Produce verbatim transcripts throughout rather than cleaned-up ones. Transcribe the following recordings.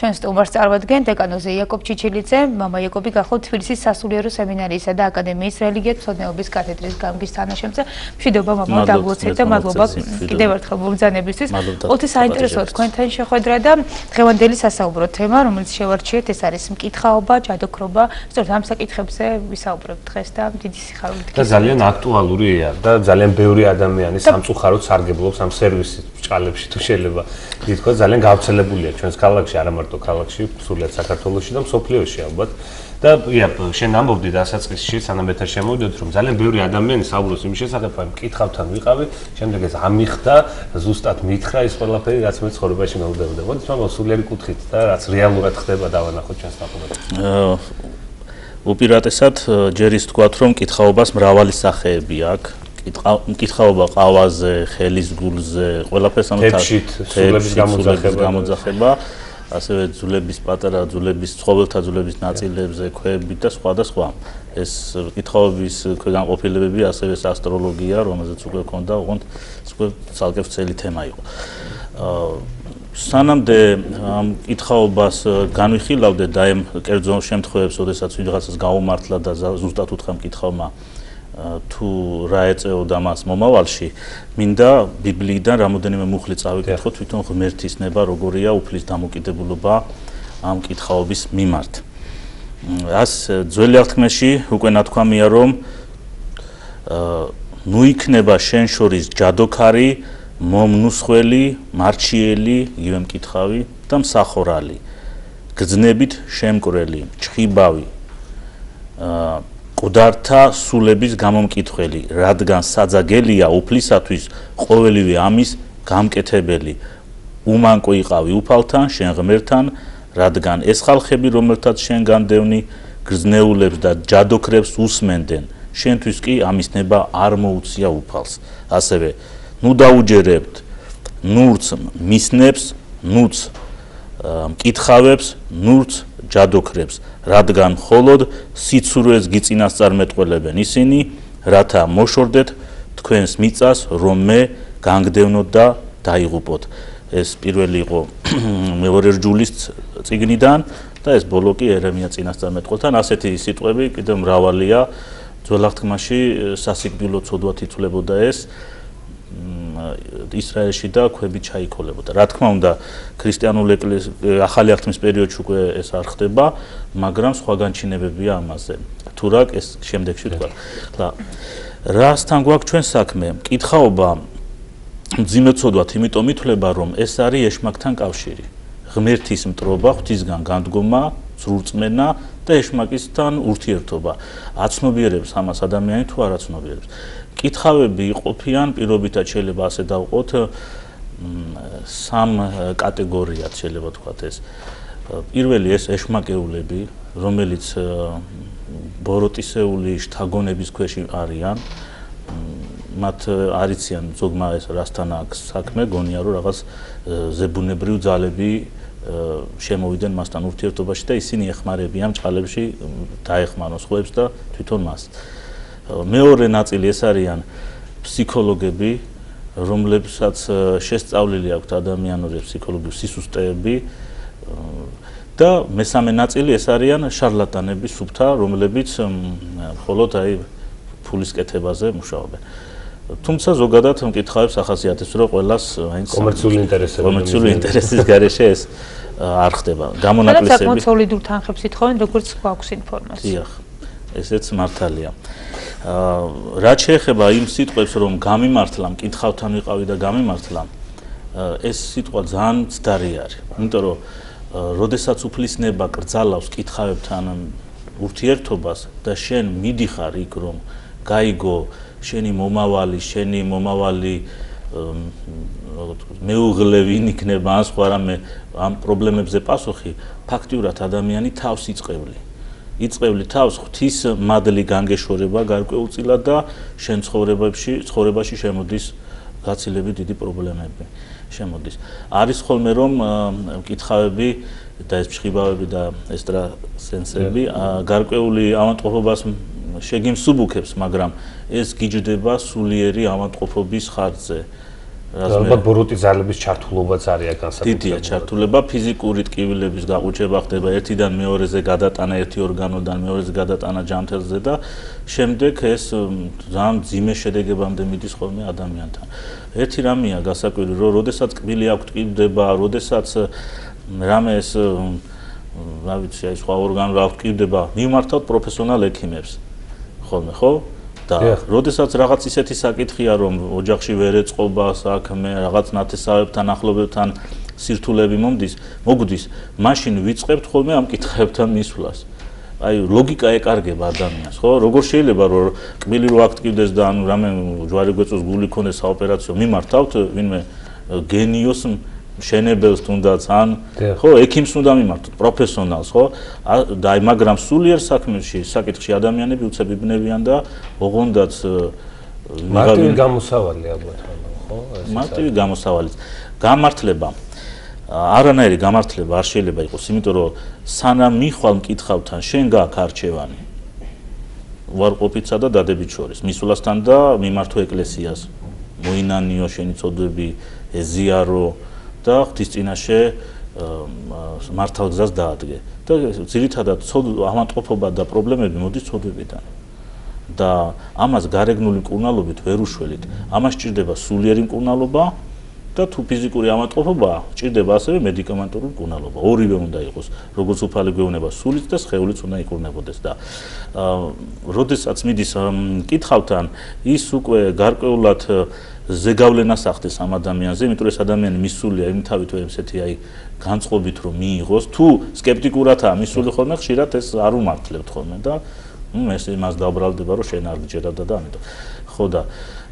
ჩვენს სტუმარს წარვადგენ დეკანოზე იაკობ ჩიჩილიძე, მამა იაკობი გახლავთ თბილისის სასულიერო სემინარიისა და აკადემიის რელიგიათმცოდნეობის კათედრის გამგის თანაშემწე. მშვიდობა მამა, დაგლოცეთ და მადლობა კიდევ ერთხელ მომბრძანებისთვის. Ოლთი საინტერესოა თქვენთან შეხვედრა და დღევანდელი სასაუბრო თემა, რომელიც შევარჩიეთ, ეს არის მკითხაობა, ჯადოქრობა. სწორედ ამ საკითხებზე ვისაუბრებთ დღეს და დიდი სიხარულით. და ძალიან აქტუალურია და ძალიან ბევრი ადამიანი სამწუხაროდ სარგებლობს ამ სერვისის ბრჭყალებში თუ შეიძლება ითქვა ძალიან გავრცელებულია ჩვენს ქალაქში, არა მარტო ქალაქში, სრულიად საქართველოში და მსოფლიოში ალბათ. და შენ ამბობდი დასაწყისში, სანამ ეთერ შემოვიდეთ, რომ ძალიან ბევრი ადამიანი საუბრობს იმ შესახებ, რომ მკითხავთან ვიყავი, შემდეგ ეს ამიხდა, ზუსტად მითხრა ის ყველაფერი, რაც მე ცხოვრებაში მოვდევდა. მოდით მაგრამ სულიერი კუთხით და რაც რეალურად ხდება დავანახოთ ჩვენს ნახევარში. უპირატესად ჯერ ის თქვათ, რომ მკითხაობას მრავალი სახეები აქვს. მკითხაობა ყავაზე, ხელის გულზე, ყველაფერს ამ თებშით, სულების გამოძახება, ასევე ძვლების პატარა ძვლების, ცხოველთა ძვლების ნაწილებზე, ქვებით და სხვა და სხვა. ეს მკითხაობის განყოფილებები, ასევე ასტროლოგია, რომელზეც უკვე ქონდა, ოღონდ უკვე ცალკე ვრცელი თემა იყო. სანამდე ამ მკითხაობას განვიხილავდე და ამ კერძო შემთხვევებს, როდესაც ვიღაცას გაუმართლა და ზუსტად უთხრა მკითხავმა თუ რა ეწეოდა მას მომავალში, მინდა ბიბლიიდან რამოდენიმე მუხლი წავიკითხოთ თვითონ ღმერთის ნება როგორია უფლის დამოკიდებულება ამ მკითხაობის მიმართ. ას ძველი აღთქმაში უკვე ნათქვამია, რომ ნუ იქნება შენ შორის ჯადოქარი, მომნუსხველი, მარჩიელი, იგივე მკითხავი და მსახურალი, გრძნებით შემკვრელი, ჩხიბავი, მკვდართა სულების გამომკითხველი, რადგან საძაგელია უფლისათვის ყოველივე ამის გამკეთებელი. უმანკო იყავი უფალთან, შენ ღმერთთან, რადგან ეს ხალხები, რომელთაც შენ განდევნი, გრძნეულებს და ჯადოქრებს უსმენდნენ, შენთვის კი ამის ნება არ მოუწია უფალს. ასევე, ნუ დაუჯერებთ ნურც მისნებს, ნუც მკითხავებს, ნურც ჯადოქრებს, რადგან მხოლოდ სიცურვეს გიწინასწარმეტყველებენ ისინი, რათა მოშორდეთ თქვენს მიწას, რომ მე განგდევნოთ და დაიღუპოთ. ეს პირველი იყო მეორე რჯულის წიგნიდან და ეს ბოლო კი ერემია წინასწარმეტყველთან. ასეთი სიტყვები კიდევ მრავალია. ძველ აღთქმაში სასიკვდილო ცოდვად ითვლებოდა ეს ისრაელში და ქვები ჩაიქოლებოდა. რა თქმა უნდა, ქრისტიანულ ეკლესიაში ახალი აღთქმის პერიოდში უკვე ეს არ ხდება, მაგრამ სხვა განჩინებებია ამაზე. თუ რა ეს შემდეგში თქვა. ხლა რასთან გვაქვს ჩვენ საქმე? მკითხაობა მძიმეცოდვათ იმიტომ ითვლება, რომ ეს არის ეშმაკთან კავშირი. ღმერთის მტრობა, ღვთისგან განდგომა, ზრურწმენა და ეშმაკისთან ურთიერთობა. აცნობიერებს ამას ადამიანი თუ არ აცნობიერებს. მკითხავები იყოფიან, პირობითად შეიძლება ასე დავყოთ, სამ კატეგორიად შეიძლება ვთქვათ ეს. პირველი ეს ეშმაკეულები, რომელიც ბოროტისეული შთაგონების ქვეშ არიან, მათ არიციან ზოგმა ეს რასთან აქვს საქმე, გონია რომ რაღაც ზებუნებრივ ძალები შემოვიდნენ მასთან ურთიერთობაში და ისინი ეხმარებიან ჭყალებში დაეხმაროს ხვებს და თვითონ მას. მეორე ნაწილი ეს არიან ფსიქოლოგები, რომლებსაც შესწავლილი აქვთ ადამიანური ფსიქოლოგიური სისუსტეები და მესამე ნაწილი ეს არიან შარლატანები სუფთა, რომლებიც მხოლოდ აი ფულის კეთებაზე მუშაობენ. თუმცა ზოგადად მკითხავებს ახასიათებს, რომ ყველას კომერციული ინტერესები კომერციული ინტერესის გარეშე ეს არ ხდება. გამონაკლისები. საკმაოდ სოლიდურ თანხებს ითხოვენ, როგორც გვაქვს ინფორმაცია. დიახ, ესეც მართალია. რაც შეეხება იმ სიტყვებს, რომ გამიმართლა, მკითხავთან ვიყავი და გამიმართლა, ეს სიტყვა ძალიან მცდარი არის. იმიტომ რომ როდესაც უფლისნება კრძალავს მკითხავებთან ურთიერთობას და შენ მიდიხარ იქ, რომ გაიგო შენი მომავალი, შენი მომავალი მეუღლე ვინ იქნება, ან სხვა რამე ამ პრობლემებზე პასუხი, ფაქტიურად ადამიანი თავს იწყევლი. იწყევლი თავს ღვთის მადლი განგეშორება გარკვეულწილად და შენ ცხოვრებაში, ცხოვრებაში შემოდის გაცილებით დიდი პრობლემები. შემოდის. არის ხოლმე რომ მკითხავები და ეს ფშხიბავები და ესტრასენსები გარკვეული ავადმყოფობას შეგიმსუბუქებს, მაგრამ ეს გიჯდება სულიერი ავადმყოფობის ხარჯზე. ალბათ ბოროტი ძალების ჩართულობაც არის განსაკუთრებული. დიდია ჩართულობა, ფიზიკური ტკივილების გაყუჩება ხდება ერთიდან მეორეზე გადატანა ერთი ორგანოდან მეორეზე გადატანა ჯანმრთელზე და შემდეგ ეს ძალიან მძიმე შედეგებამდე მიდის ხოლმე ადამიანთან. ერთი რამეა გასაკვირი, რომ როდესაც კბილი აქვს ტკივდება, როდესაც რამე ეს რა ვიცი, აი სხვა ორგანო აქვს ტკივდება, მიმართავთ პროფესიონალ ექიმებს. ხოლმე, ხო? და როდესაც რაღაც ისეთი საკითხია, რომ ოჯახში ვერ ეწყობა საქმე, რაღაც ნათესავებთან, ახლობლებთან სირთულეები მომდის, მოგდის, მაშინ ვიწყებთ ხოლმე ამ კითხებთან მისვლას. აი, ლოგიკა ეკარგება ადამიანს, ხო? როგორ შეიძლება რომ კბილი რო აქტივდეს და ანუ რამე ჯვარი გვეწოს გული ქონდეს საოპერაციო, მიმართავთ ვინმე გენიოს შენებელს თუნდაც ან ხო, ექიმს უნდა მიმართოთ, პროფესიონალს, ხო? და აი, მაგრამ სულიერ საქმეში, საკითხში ადამიანები უცებებნებიან და ოღონდაც მარტივი გამოსავალი ალბათ, ხო? მარტივი გამოსავალიც. გამართლება არანაირი გამართლება არ შეიძლება იყოს, იმიტომ რომ სანამ მიხვალ მკითხავთან შენ გაქვს არჩევანი უარყოფითსა და დადებით შორის, მისვლასთან და მიმართო ეკლესიას, მოინანიო შენი წოდები, ეზიარო და ღვთის წინაშე მართალგზას დაადგე. და ძირითადად ავადმყოფობა და პრობლემები მოდის ცოდვებიდან. და ამას გარეგნული მკურნალობით ვერ უშველით. ამას სჭირდება სულიერი მკურნალობა და თუ ფიზიკური ავადმყოფობაა, სჭირდება ასევე მედიკამენტური მკურნალობა. ორივე უნდა იყოს, როგორც უფალი გვეუბნება, სულიც და სხეულიც უნდა იკურნებოდეს და როდესაც მიდის მკითხავთან, ის უკვე გარკვეულად ზეგავლენას ახდენს ამ ადამიანზე, იმიტომ რომ ეს ადამიანი მისულია იმთავით რომ ესეთი აი განწყობით რომ მიიღოს, თუ სკეპტიკურადაა მისული ხოლმე, ხშირად ეს არ უმართლებთ ხოლმე და ეს იმას დაუბრალდება რომ შენ არ გჯერადა და ამიტომ. ხო და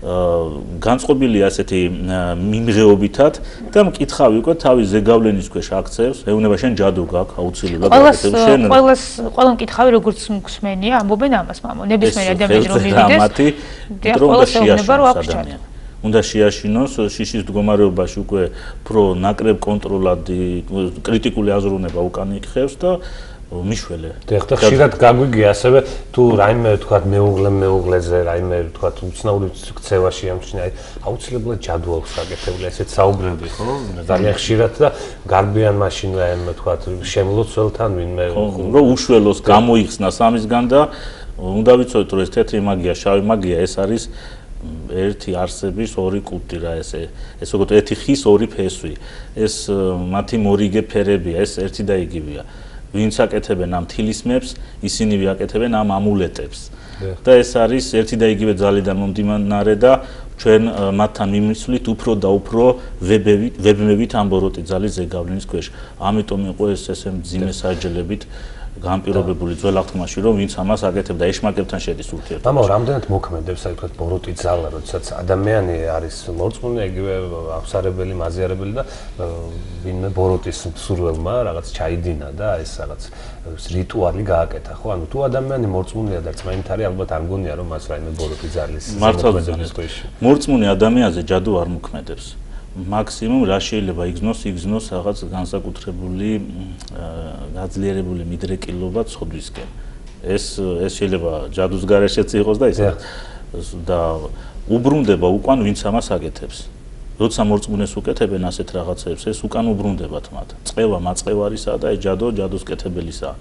განწყობილია ასეთი მიმღეობითად და მკითხავი უკვე თავის ზეგავლენის ქვეშ აქცევს, ეუბნება შენ ჯადო გაქვს აუცილებლად აკეთებ შენ. ყველას ყველა მკითხავი როგორც მსმენია, ამბობენ ამას, მამო, ნებისმიერ ადამიანს რომ მივიდეს, ყველას ეუბნება რომ აქვს ჯადო. უნდა შეაშინოს შიშის მდგომარეობაში უკვე უფრო ნაკრებ კონტროლად კრიტიკული აზროვნება უკან იქხევს და მიშველე. და ხშირად გაგვიგია ასევე თუ რაიმე თქვა მეუღლე მეუღლეზე რაიმე თქვა უცნაური ქცევაში ამჩნია, აუცილებლად ჯადო აქვს გაკეთებული, ესეც საუბრები, ხო? ძალიან ხშირად და გარბიან მაშინ რაიმე თქვა შემლოცველთან ვინმე რომ უშველოს გამოიხსნა სამისგან და უნდა ვიცოდეთ რომ ეს თეთრი მაგია, შავი მაგია ეს არის ერთი არსების ორი კუდი რა ესე ეს როგორც ერთი ხის ორი ფესვი ეს მათი მორიგე ფერებია ეს ერთი და იგივეა ვინც აკეთებენ ამ თილისმებს ისინი ვიაკეთებენ ამ ამულეტებს და ეს არის ერთი და იგივე ძალიდან მომდინარე და ჩვენ მათთან მიმისვლით უფრო და უფრო ვებებით ვებმებით ამ ბოროტი ძალის ზეგავლენის ქვეშ ამიტომ იყო ეს ესე მძიმე საჯელებით განპირობებული ძველ აღთქმაში რომ ვინც ამას აკეთებდა ეშმაკებთან შედის ურთიერთობაში. ამავე რამდენად მოქმედებს აი თქვა ბოროტი ძალა, როდესაც ადამიანი არის მორწმუნე, იგივე აღსარებელი, მაზიარებელი და ვინმე ბოროტის მსურველმა რაღაც ჩაიდინა და ეს რაღაც რიტუალი გააკეთა, ხო? ანუ თუ ადამიანი მორწმუნეა და წმენით არის, ალბათ არ მგონია რომ მას რაიმე ბოროტი ძალის მოქმედების ქვეშ. მორწმუნე ადამიანზე ჯადო არ მოქმედებს. მაქსიმუმ რა შეიძლება იგზნოს იგზნოს რაღაც განსაკუთრებული გაძლიერებული მიდრეკილობა ცოდვისკენ ეს ეს შეიძლება ჯადოს გარეშეც იყოს და ისე და უბრუნდება უკან ვინც ამას აკეთებს როცა მორწმუნეს უკეთებენ ასეთ რაღაცებს ეს უკან უბრუნდებათ მათ წევა მაწყევარისა და ეს ჯადო ჯადოს კეთებელისა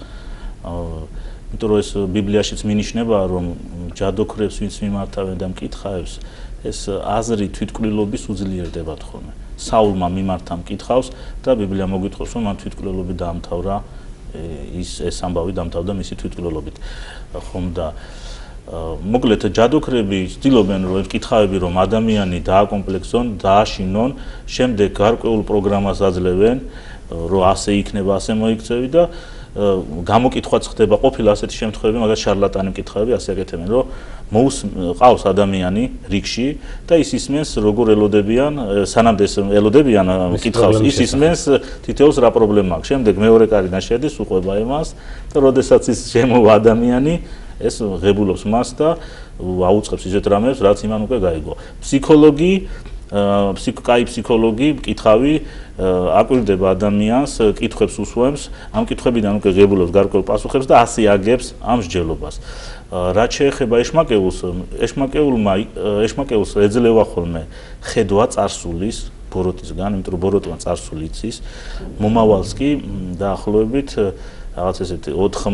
იმიტომ რომ ეს ბიბლიაშიც მინიშნებაა რომ ჯადოქრებს ვინც მიმართავენ და მკითხავებს ეს აზრი თვითკვლილობის უძლიერდებათ ხოლმე. საულმა მიმართა მკითხავს და ბიბლია მოგვითხრობს რომ მან თვითკვლილობით დაამთავრა ის ეს ამბავი დაამთავრა მისი თვითკვლილობით. ხომ და მოკლედ ჯადოქრები ცდილობენ რომ მკითხავები რომ ადამიანი დააკომპლექსონ, დააშინონ, შემდეგ გარკვეულ პროგრამას აძლევენ, რომ ასე იქნება, ასე მოიქცევი და გამოკითხვაც ხდება ყოფილი ასეთი შემთხვევები, მაგას შარლატანი მკითხავები ასე აკეთებენ, რომ მოусყავს ადამიანი რიგში და ის ისმენს როგორ ელოდებიან, სანამ ეს ელოდებიან მკითხავს, ის ისმენს თითოეულს რა პრობლემა აქვს. შემდეგ მეორე კარიდან შედის, უყვება იმას და როდესაც ის შემოვა ადამიანი, ეს ღებულობს მას და აუწყებს ისეთ რამებს, რაც იმან უკვე გაიგო. ფსიქოლოგი კაი ფსიქოლოგი, მკითხავი აკვირდება ადამიანს, კითხვებს უსვამს, ამ კითხვებიდან უკვე ღებულობს გარკვეულ პასუხებს და ასე აგებს ამ მსჯელობას. რაც შეეხება ეშმაკეულს, ეშმაკეულმა ეშმაკეულს ეძლევა ხოლმე ხედვა წარსულის ბოროტისგან, იმიტომ რომ ბოროტმა წარსული იცის, მომავალს კი დაახლოებით რაღაც ესეთი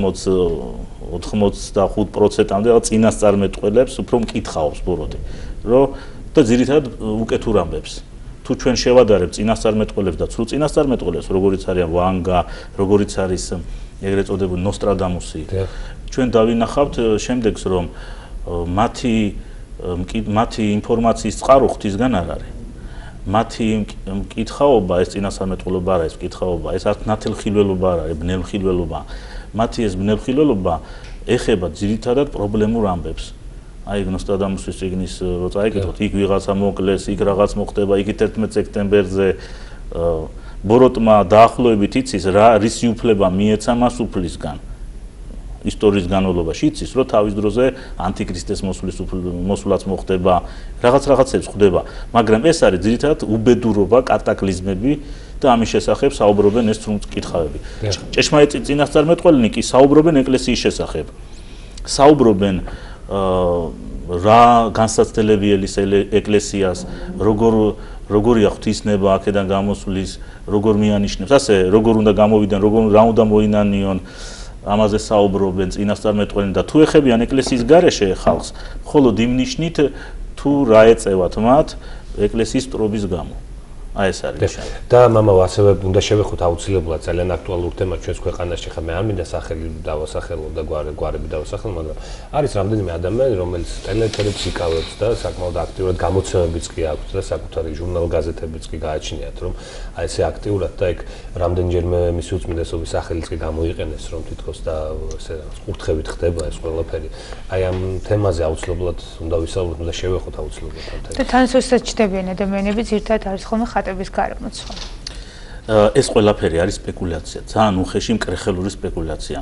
ოცდახუთ პროცენტამდე რაღაც წინასწარმეტყველებს უფრო მკითხაობს ბოროტი, რომ და ძირითადად უკეთურ ამბებს. თუ ჩვენ შევადარებთ წინასწარმეტყველებს და ცრუ წინასწარმეტყველებს, როგორიც არის ვანგა, როგორიც არის ეგრეთ წოდებული ნოსტრადამუსი, ჩვენ დავინახავთ შემდეგს, რომ მათი მათი ინფორმაციის წყარო ღვთისგან არ არის. მათი მკითხაობა, ეს წინასწარმეტყველობა არა, ეს მკითხაობა, ეს არც ნათელხილველობა არა, ეს ბნელხილველობა. მათი ეს ბნელხილველობა ეხება ძირითადად პრობლემურ ამბებს. აი ნოსტრადამუსის წიგნის რო წაიკითხოთ, იქ ვიღაცა მოკლეს, იქ რაღაც მოხდება, იქით ერთმეტ სექტემბერზე ბოროტმა დაახლოებით იცის რა რისი უფლება მიეცა მას უფლისგან. ისტორიის განმავლობაში იცის, რომ თავის დროზე ანტიქრისტეს მოსვლის მოსვლაც მოხდება, რაღაც რაღაცებს ხდება, მაგრამ ეს არის ძირითადად უბედურობა, კატაკლიზმები და ამის შესახებ საუბრობენ ეს თრუმ კითხავები. ჭეშმარიტი წინასწარმეტყველნი კი საუბრობენ ეკლესიის შესახებ. საუბრობენ რა განსაცდელებიელი ეკლესიას, როგორ როგორია ღვთისნება აქედან გამოსვლის, როგორ მიანიშნებს, ასე როგორ უნდა გამოვიდნენ, როგორ რა უნდა მოინანიონ, ამაზე საუბრობენ წინასწარმეტყველნი და თუ ეხებიან ეკლესიის გარეშე ხალხს, მხოლოდ იმ ნიშნით თუ რა ეწევათ მათ ეკლესიის ტრობის გამო. აი ეს არის ნიშანი. და მამაო, ასევე უნდა შევეხოთ აუცილებლად ძალიან აქტუალურ თემას ჩვენს ქვეყანაში, ხა მე არ მინდა სახელი დავასახელო და გვარები დავასახელო, მაგრამ არის რამდენიმე ადამიანი, რომელიც ტელეეთერებს იკავებს და საკმაოდ აქტიურად გამოცემებიც კი აქვს და საკუთარი ჟურნალ-გაზეთებიც კი გააჩნიათ, რომ აი ესე აქტიურად და ეგ რამდენჯერმე მისი უწმიდესობის სახელიც კი გამოიყენეს, რომ თითქოს და ესე ყურთხევით ხდება ეს ყველაფერი. აი ამ თემაზე აუცილებლად უნდა ვისაუბროთ, უნდა შევეხოთ აუცილებლად ამ თემას. და თან სულსაც ჩდებიან ადამიანები, ზირთად არის ხოლმე ხატების გარემოც ხო? ეს ყველაფერი არის სპეკულაცია, ძალიან უხეში მკრეხელური სპეკულაცია.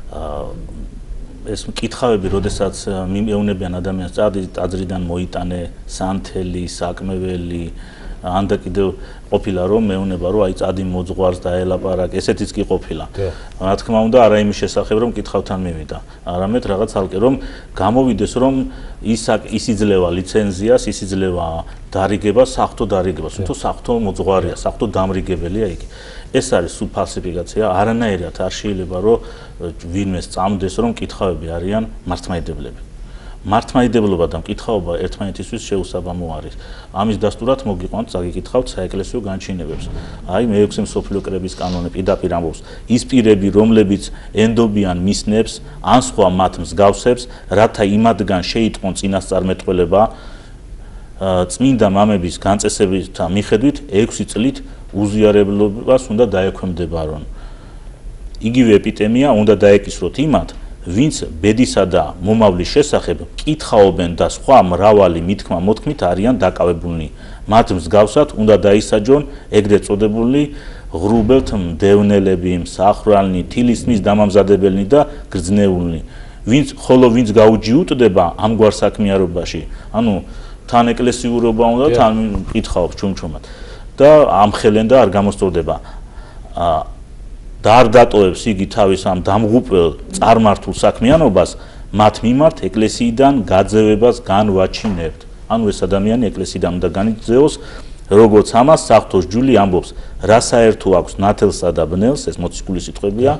ეს მკითხავები, როდესაც მიეუნებიან ადამიანს ტაძრიდან მოიტანე სანთელი, საკმეველი, ან და კიდევ ყოფილა რომ მეუნება რომ აი წადი მოძღვარს და ელაპარაკ, ესეთიც კი ყოფილა. რა თქმა უნდა, არა იმის შესახებ რომ მკითხავთან მივიდა, არამედ რაღაც ალკე რომ გამოვიდეს რომ ის ის იძლევა ლიცენზიას, ის იძლევა დარიგებას, საღვთო დარიგებას, თუმცა საღვთო მოძღვარია, საღვთო დამრიგებელია იგი. ეს არის სულ ფალსიფიკაცია, არანაირად არ შეიძლება რომ ვინმე სწამდეს რომ მკითხავები არიან მართლმადიდებლები. მართლმადიდებლობა და მკითხაობა ერთმანეთისთვის შეუსაბამო არის. ამის დასტურად მოგიყვანთ წაგიკითხავთ საეკლესიო განჩინებებს. აი მეექვსე მსოფლიო კრების კანონი პირდაპირ ამბობს, ის პირები, რომლებიც ენდობიან მისნებს, ან სხვა მათ მსგავსებს, რათა იმათგან შეიტყონ წინასწარმეტყველება, წმინდა მამების განწესებითა მიხედვით ექვსი წლით უზიარებლობას უნდა დაექვემდებარონ. იგივე ეპიტემია უნდა დაეკისროთ იმათ, ვინც ბედისა და მომავლის შესახებ კითხაობენ და სხვა მრავალი მითქმა მოთქმით არიან დაკავებულნი. მათ მსგავსად უნდა დაისაჯონ ეგრეთ წოდებული ღრუბელთ მდევნელები, მსახრალნი, თილისმის დამამზადებელნი და გრძნეულნი. ვინც ხოლო ვინც გაუჯიუტდება ამგვარ საქმიანობაში, ანუ თან ეკლესიურობა უნდა, თან კითხაობს ჩუმჩუმად და ამხელენ და არ გამოსწორდება. და არ დატოვებს იგი თავის ამ დამღუპელ წარმართულ საქმიანობას, მათ მიმართ ეკლესიიდან გაძევებას განვაჩინებთ. ანუ ეს ადამიანი ეკლესიიდან უნდა განიძეოს, როგორც ამას საღვთოს ჯული ამბობს, რა საერთო აქვს ნათელსა და ბნელს, ეს მოციქული სიტყვებია,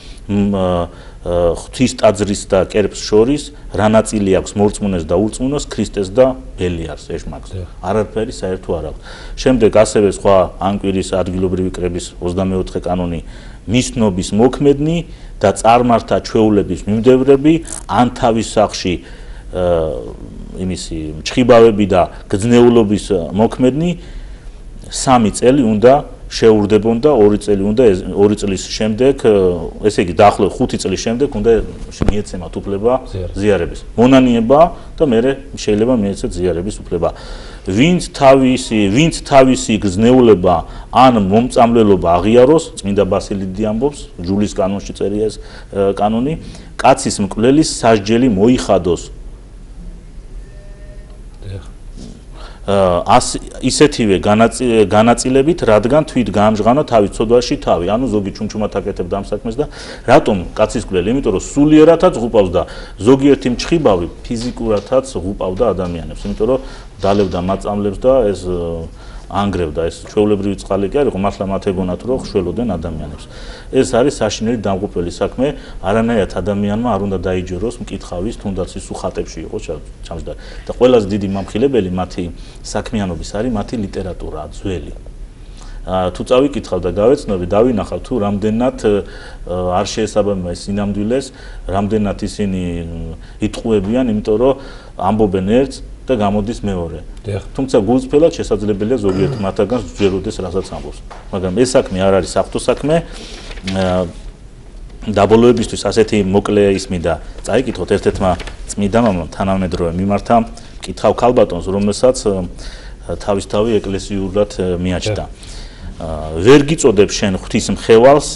ღვთის ტაძრის და კერპს შორის, რა ნაწილი აქვს მორწმუნეს და ურწმუნოს, ქრისტეს და ბელიარს, ეშმაკს. არაფერი საერთო არ აქვს. შემდეგ ასევე სხვა ამ კვირის ადგილობრივი კრების ოცდამეოთხე კანონი მისნობის მოქმედნი და წარმართა ჩვეულების მიმდევრები ან თავის სახში იმისი მჩხიბავები და გრძნეულობის მოქმედნი სამი წელი უნდა შეურდებონ და ორი წელი უნდა ორი წლის შემდეგ, ესე იგი დაახლოებით ხუთი წლის შემდეგ უნდა მიეცემათ უფლება ზიარების. მონანიება და მერე შეიძლება მიეცეთ ზიარების უფლება. ვინც თავისი, ვინც თავისი გრძნეულება ან მომწამლელობა აღიაროს, წმინდა ბასილიდი ამბობს, ჯულის კანონში წერია ეს კანონი, კაცის მკვლელის სასჯელი მოიხადოს. ისეთივე განაწილებით, რადგან თვით გაამჟღავნა თავის ცოდვაში თავი. ანუ ზოგი ჩუმჩუმად აკეთებდა ამ საქმეს და რატომ კაცისკვლელი? იმიტომ რომ სულიერათაც ღუპავს და ზოგიერთი მჩხიბავი ფიზიკურათაც ღუპავდა ადამიანებს. იმიტომ რომ დალებდა მაწამლებს და ეს ანგრევდა, ეს ჩვეულებრივი წყალი კი არ იყო, მართლა მათ ეგონათ რომ ხშველოდნენ ადამიანებს. ეს არის საშინელი დამღუპველი საქმე, არანაირად ადამიანმა არ უნდა დაიჯეროს მკითხავის, თუნდაც ის უხატებში იყო ჩამჯდარი. და ყველაზე დიდი მამხილებელი მათი საქმიანობის არის მათი ლიტერატურა, ძველი. თუ წავიკითხავ და გავეცნობი, დავინახავ თუ რამდენად არ შეესაბამება ეს სინამდვილეს, რამდენად ისინი იტყუებიან, იმიტომ რომ ამბობენ ერთს და გამოდის მეორე. თუმცა გულწრფელად შესაძლებელია ზოგიერთ მათგანს ჯეროდეს რასაც ამბობს. მაგრამ ეს საქმე არ არის საფრთხო საქმე. დაბოლოებისთვის ასეთი მოკლე ისმი და წაიკითხოთ ერთ-ერთმა წმიდა მამამ თანამედროვე მიმართა მკითხავ ქალბატონს, რომელსაც თავისთავი ეკლესიურად მიაჩნდა. ვერ გიწოდებ შენ ღვთის მხევალს,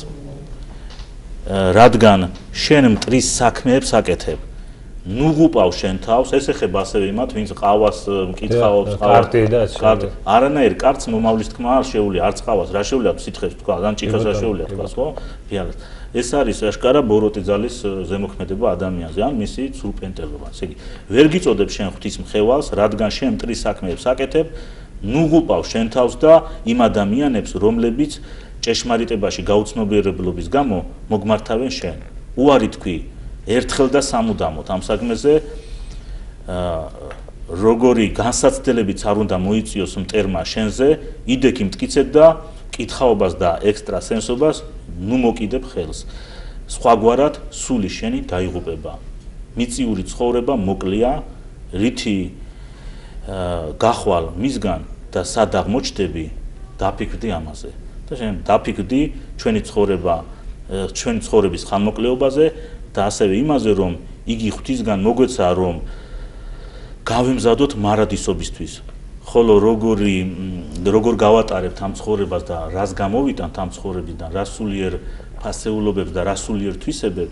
რადგან შენ მტრის საქმეებს აკეთებ. ნუ ღუპავ შენ თავს, ეს ეხება ასევე იმათ, ვინც ყავას მკითხაობს, კარტი და კარტი. არანაირ კარტს მომავლის თქმა არ შეუძლია, არც ყავას, რა შეუძლია სითხეს თქვა, ან ჭიქას რა შეუძლია თქვა, ხო? ფიალას. ეს არის აშკარა ბოროტი ძალის ზემოქმედება ადამიანზე, ან მისი სრულპენტელობა. ესე იგი, ვერ გიწოდებ შენ ღვთის მხევალს, რადგან შენ მტრის საქმეებს აკეთებ, ნუ ღუპავ შენ თავს და იმ ადამიანებს, რომლებიც ჭეშმარიტებაში გაუცნობიერებლობის გამო მოგმართავენ შენ. უარი თქვი ერთხელ და სამუდამოდ ამ საქმეზე, როგორი განსაცდელებიც არ უნდა მოიწიოს მტერმა შენზე, იდექი მტკიცებ და კითხაობას და ექსტრასენსობას ნუ მოკიდებ ხელს. სხვაგვარად სული შენი დაიღუპება. მიწიური ცხოვრება მოკლია, რითი გახვალ მისგან და სად აღმოჩნდები, დაფიქრდი ამაზე. და შენ დაფიქრდი ჩვენი ცხოვრება, ჩვენი ცხოვრების ხანმოკლეობაზე და ასევე იმაზე, რომ იგი ღვთისგან მოგვეცა, რომ გავემზადოთ მარადისობისთვის. ხოლო როგორი როგორ გავატარებთ ამ ცხოვრებას და რას გამოვიტანთ ამ ცხოვრებიდან, რა სულიერ ფასეულობებს და რა სულიერ თვისებებს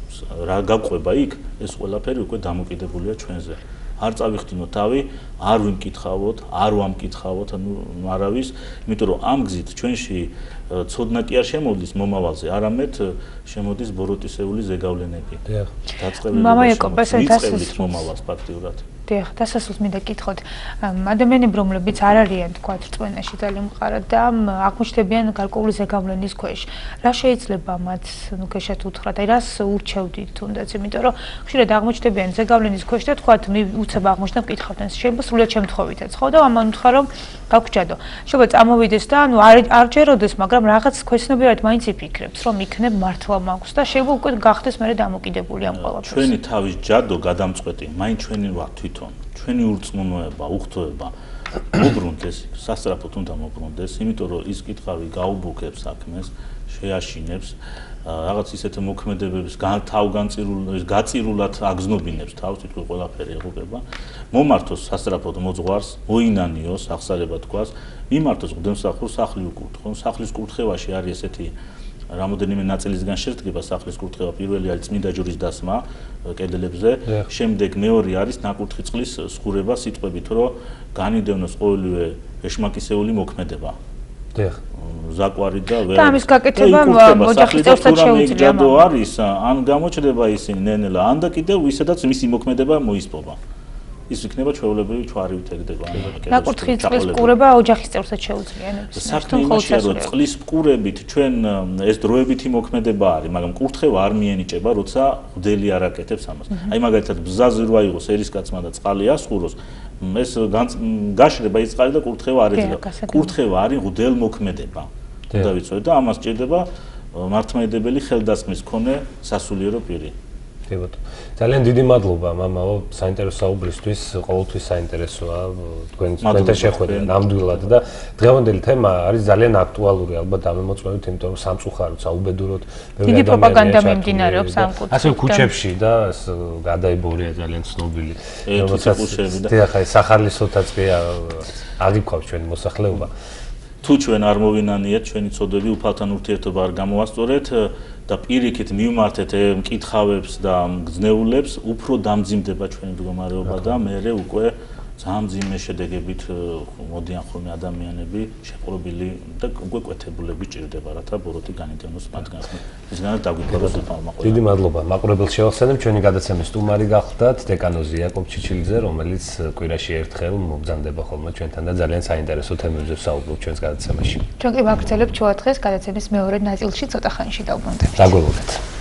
რა გაყვება იქ, ეს ყველაფერი უკვე დამოკიდებულია ჩვენზე. არ წავიხდინოთ თავი, არ ვიმკითხავოთ, არ ვამკითხავოთ, ანუ არავის, იმიტომ რომ ამ გზით ჩვენში ცოდნა კი არ შემოდის მომავალზე, არამედ შემოდის ბოროტისეული ზეგავლენები. დიახ. დაწყებები. მამა იაკობ, ესე დასწრებით მომავალს ფაქტიურად. დიახ, დასასრულს მინდა გითხოთ. ადამიანები, რომლებიც არ არიან თქვა რწმენაში ძალიან მყარად და აღმოჩნდებიან გარკვეული ზეგავლენის ქვეშ. რა შეიძლება მათ ნუ გეშათ უთხრათ, აი რას ურჩევდით თუნდაც, იმიტომ რომ ხშირად აღმოჩნდებიან ზეგავლენის ქვეშ და თქვათ უცებ აღმოჩნდა მკითხავდნენ. შეიძლება სრულიად შემთხვევითაც, ხო და ამან უთხრა რომ გაგვჭადო. შეიძლება წამოვიდეს და ანუ არ არ ჯეროდეს, მაგრამ რაღაც ქვეცნობიერად მაინც იფიქრებს, რომ იქნებ მართლა მაქვს და შეიძლება უკვე გახდეს მერე დამოკიდებული ამ ყველაფერს. ჩვენი თავის ჯადო გადამწყვეტი, მაინც ჩვენი ვარ თვითონ, ჩვენი ურწმუნოება, უხთოება მობრუნდეს, სასწრაფოდ უნდა მობრუნდეს, იმიტომ რომ ის კითხავი გაუბუქებს საქმეს, შეაშინებს რაღაც ისეთ მოქმედებებს თავგანწირულ გაწირულად აგზნობინებს თავს, თითქოს ყველაფერი ეღუპება. მომართოს სასწრაფოდ მოძღვარს, მოინანიოს, აღსარება თქვას, მიმართოს მღვდელმსახურს სახლი უკურთხონ. სახლის კურთხევაში არის ესეთი რამოდენიმე ნაწილისგან შედგება სახლის კურთხევა. პირველი არის წმინდა ჯვრის დასმა კედლებზე, შემდეგ მეორე არის ნაკურთხი წყლის სხურება სიტყვებით, რომ განიდევნოს ყოველივე ეშმაკისეული მოქმედება. დიახ. ზაკვარი და ვერ. და ამის გაკეთება ოჯახის წევრსაც შეუძლია. ჯადო არის, ან გამოჩნდება ისინი ნენელა, ან და კიდევ ვისედაც მისი მოქმედება მოისპობა. ის იქნება ჩვეულებრივი ჩვარივით ეგდება. ნაკურთხი წყლის მკურება ოჯახის წევრსაც შეუძლია. საქმე იმაშია, რომ წყლის მკურებით ჩვენ ეს დროებითი მოქმედება არის, მაგრამ კურთხევა არ მიენიჭება, როცა მღვდელი არ აკეთებს ამას. აი მაგალითად ბზაზე რო აიღოს ერისკაცმა და წყალი ასხუროს, ეს გაშრება ის წყალი და კურთხევა არ ეძლევა. კურთხევა არის მღვდელმოქმედება. უნდა ვიცოდეთ და ამას ჭირდება მართლმადიდებელი ხელდასხმის მქონე სასულიერო პირი. კი ბატონო. ძალიან დიდი მადლობა მამაო, საინტერესო საუბრისთვის, ყოველთვის საინტერესოა თქვენ თქვენთან შეხვედრა ნამდვილად და დღევანდელი თემა არის ძალიან აქტუალური, ალბათ დამემოწმებით, იმიტომ რომ სამწუხაროდ, საუბედუროდ დიდი პროპაგანდა მიმდინარეობს ამ კუთხით. ასე ქუჩებში და გადაიბორია ძალიან ცნობილი, რომელსაც დიახ, აი სახალისოთაც კი აღიქვავს ჩვენი მოსახლეობა. თუ ჩვენ არ მოვინანიეთ, ჩვენი ცოდვები უფალთან ურთიერთობა არ გამოასწორეთ და პირიქით მივმართეთ მკითხავებს და გზნეულებს, უფრო დამძიმდება ჩვენი მდგომარეობა და მერე უკვე ძალიან მძიმე შედეგებით მოდიან ხოლმე ადამიანები შეპყრობილი და უკვე კვეთებულები ჭირდება, რათა ბოროტი განიდენოს მათგანს. ისგანაც დაგვიწყოს თამამაყურებელი. დიდი მადლობა. მაყურებელს შევახსენებ, ჩვენი გადაცემის სტუმარი გახლდათ დეკანოზი იაკობ ჩიჩილიძე, რომელიც კვირაში ერთხელ მობრძანდება ხოლმე ჩვენთან და ძალიან საინტერესო თემებზე ვსაუბრობთ ჩვენს გადაცემაში. ჩვენ კი ვაგრძელებთ შუადღეს გადაცემის მეორე ნაწილში ცოტა ხანში დავბრუნდებით. დაგველოდეთ.